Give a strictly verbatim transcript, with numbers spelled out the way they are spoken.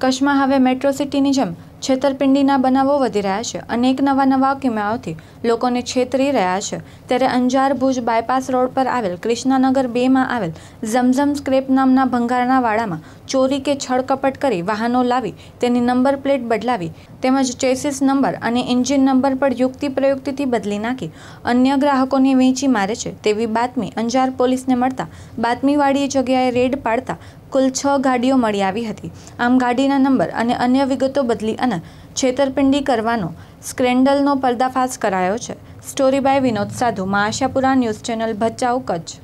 કચ્છમાં હવે મેટ્રો સિટીની જેમ છેતરપિંડીના બનાવો વધી રહ્યા છે। અનેક નવા નવા કિમિયાઓથી લોકોને છેતરી રહ્યા છે। ત્યારે અંજાર ભુજ બાયપાસ રોડ પર આવેલ કૃષ્ણનગર બે માં આવેલ ઝમઝમ સ્ક્રેપ નામના ભંગારના વાડામાં ચોરી કે છળકપટ કરી વાહનો લાવી તેની નંબર પ્લેટ બદલાવી તેમજ ચેસિસ નંબર અને એન્જિન નંબર પર યુક્તિ પ્રયુક્તિથી બદલી નાખી અન્ય ગ્રાહકોને વેચી મારે છે તેવી બાતમી અંજાર પોલીસને મળતા બાતમીવાળી જગ્યાએ રેડ પાડતા કુલ છ ગાડીઓ મળી આવી હતી। આમ ગાડીના નંબર અને અન્ય વિગતો બદલી અને છેતરપિંડી કરવાનો સ્કેન્ડલનો પર્દાફાશ કરાયો છે। Story by Vinod Sadhu, Ashapura news channel, Bhachau, Kutch.